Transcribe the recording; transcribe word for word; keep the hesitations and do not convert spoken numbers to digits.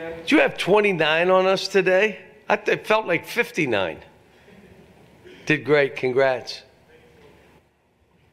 Did you have twenty-nine on us today? I th- it felt like fifty-nine. Did great. Congrats.